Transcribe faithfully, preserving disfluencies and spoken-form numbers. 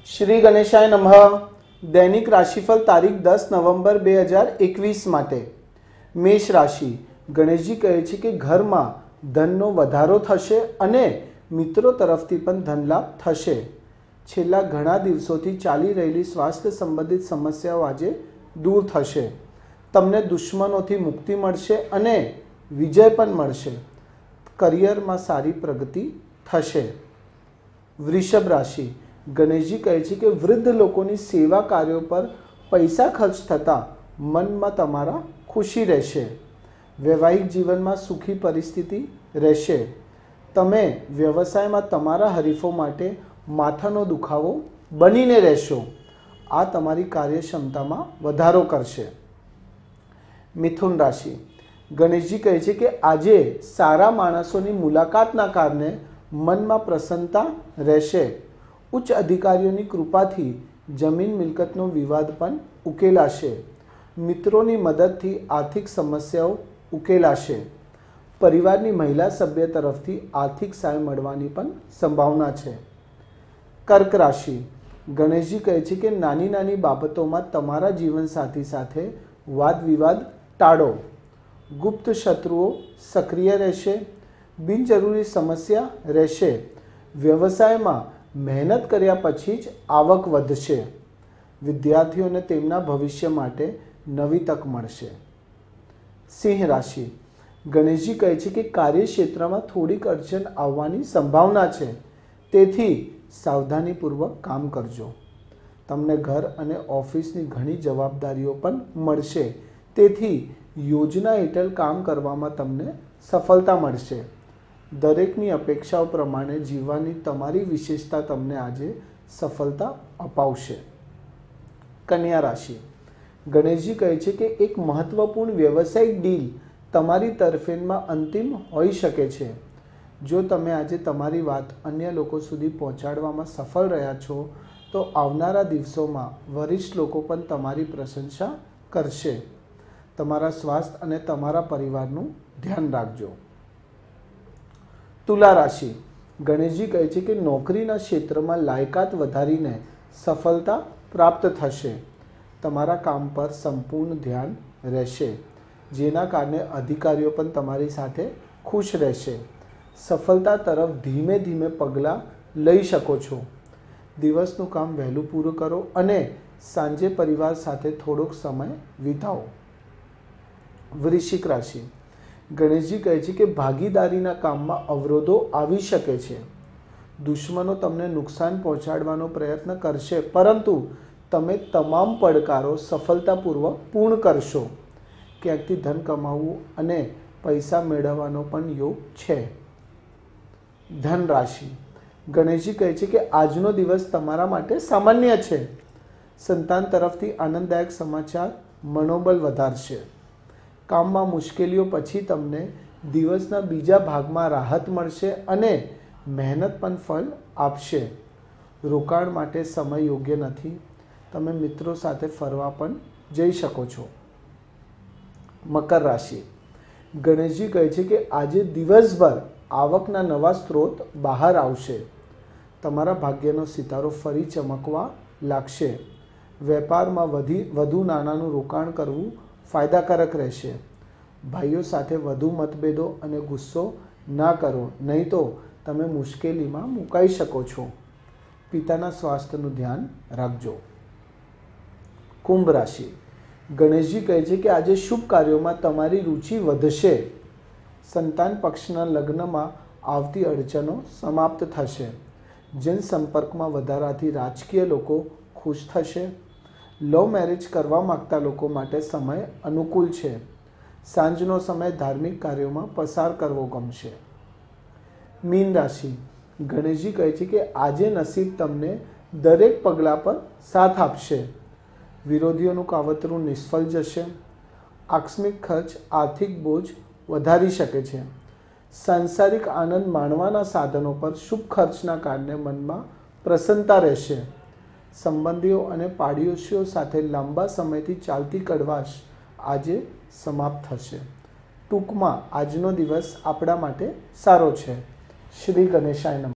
श्री गणेशाय नमः। दैनिक राशिफल तारीख दस नवंबर बे हज़ार एकवीस माटे। मेष राशि। गणेशजी कहे छे कि घर में धननो वधारो थशे अने मित्रों तरफथी पण धनलाभ थशे। छेल्ला घणा दिवसोथी चाली रहेली स्वास्थ्य संबंधित समस्याओं आजे दूर थशे। तमने दुश्मनोथी मुक्ति मळशे अने विजय पण मळशे। करियर में सारी प्रगति थशे। वृषभ राशि। गणेशजी कहे छे कि वृद्ध लोकोनी सेवा कार्यों पर पैसा खर्च थता मन में तमारा खुशी रहेशे। वैवाहिक जीवन में सुखी परिस्थिति रहेशे। तमे व्यवसाय में तमारा हरीफों माटे माथानो दुखावो बनीने रहेशो। आ तमारी कार्यक्षमता में वधारो करशे। मिथुन राशि। गणेशजी कहे छे कि आजे सारा माणसोनी मुलाकातना कारणे मन में प्रसन्नता रहेशे। उच्च अधिकारीओनी कृपाथी जमीन मिलकतनो विवाद पण उकेलाशे। मित्रोनी मददथी आर्थिक समस्याओं उकेलाशे। परिवारनी महिला सभ्य तरफथी आर्थिक सहाय मळवानी पण संभावना छे। कर्क राशि। गणेशजी कहे छे कि नानी नानी बाबतोमां तमारा जीवनसाथी साथे वाद विवाद टाळो। गुप्त शत्रुओ सक्रिय रहेशे। बिनजरूरी समस्या रहेशे। व्यवसाय में मेहनत कर्या पछी ज आवक वधशे। विद्यार्थीओने तेमना भविष्य माटे नवी तक मळशे। सिंह राशि। गणेशजी कहे छे कि कार्यक्षेत्र में थोड़ीक अड़चन आववानी संभावना छे, तेथी सावधानीपूर्वक काम करजो। तमने घर अने ऑफिसनी घणी जवाबदारीओ पण मळशे, तेथी योजना हेठळ काम करवामां तमने सफलता मळशे। दरेकनी अपेक्षाओं प्रमाणे जीववानी तमारी विशेषता तमने आजे सफलता अपावशे। कन्या राशि। गणेशजी कहे छे कि एक महत्वपूर्ण व्यवसायिक डील तमारी तरफेणमां अंतिम होई शके छे। जो तमे आजे तमारी वात अन्य लोको सुधी पहोंचाडवामां सफल रह्या छो तो आवनारा दिवसोमां वरिष्ठ लोको पण तमारी प्रशंसा करशे। तमारा स्वास्थ्य अने तमारा परिवारनुं ध्यान राखजो। तुला राशि। गणेशजी कहे छे कि नौकरीना क्षेत्रमां लायकात वधारीने सफलता प्राप्त थशे। तमारा काम पर संपूर्ण ध्यान रहेशे, जेना कारणे अधिकारीओ पण तमारी साथे खुश रहेशे। सफलता तरफ धीमे धीमे पगला लई शको छो। दिवसनुं काम वहेलुं पूरुं करो अने सांजे परिवार साथे थोड़ोक समय वितावो। वृश्चिक राशि। गणेशजी कहे छे कि भागीदारीना काममां अवरोधो आवी शके छे। दुश्मनो तमने नुकसान पहोंचाडवानो प्रयत्न करशे, परंतु तमे तमाम પડકારો सफलतापूर्वक पूर्ण करशो। क्यांकथी धन कमाववुं अने पैसा मेळवવાનો पण योग छे। धन राशि। गणेशजी कहे छे कि आजनो दिवस तमारा माटे सामान्य छे। संतान तरफथी आनंददायक समाचार मनोबल वधारशे। काम में मुश्केलीओ पछी तमने दिवसना बीजा भागमां राहत मळशे अने मेहनत पण फल आपशे। रोकाण माटे समय योग्य नथी। तमे मित्रों साथे फरवा पण जई शको छो। मकर राशि। गणेशजी कहे छे कि आजे दिवसभर आवकना नवा स्त्रोत बहार आवशे। तमारा भाग्यनो सितारो फरी चमकवा लागशे। वेपार में वधी वधु नानानुं रोकाण करवुं फायदाकारक रहेशे। भाईओ साथे वधु मतभेदों अने गुस्सो ना करो, नहीं तो तमे मुश्केली में मुकाई शको छो। पिताना स्वास्थ्यनुं ध्यान राखजो। कुंभ राशि। गणेशजी कहे छे कि आजे शुभ कार्यों में तमारी रुचि वधशे। संतान पक्षना लग्न में आवती अड़चनों समाप्त थशे। जनसंपर्क में वधाराथी राजकीय लोको खुश थशे। लव मैरेज करवा मागता लोको माटे समय अनुकूल छे। सांजनो समय धार्मिक कार्यों में पसार करवो गमशे। मीन राशि। गणेशजी कहे छे कि आजे नसीब तमने दरेक पगला पर साथ आपशे। विरोधीओनुं कावतरुं निष्फल जशे। आकस्मिक खर्च आर्थिक बोझ वधारी शके छे। सांसारिक आनंद माणवाना साधनों पर शुभ खर्चना कारणे मनमा प्रसन्नता रहेशे। संबंधीओ अने पाड़ोशीओ साथे लांबा समयथी चालती कड़वाश आजे समाप्त थशे। टूंकमां आजनो दिवस आपणा माटे सारो छे। श्री गणेशाय नमः।